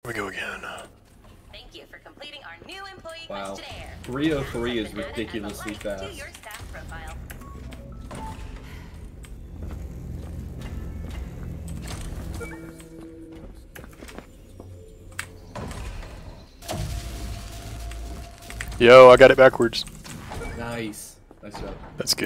we go again. Thank you for completing our new employee Wow. questionnaire. 303 is ridiculously fast. To your staff profile. Yo, I got it backwards. Nice. Nice job. That's good.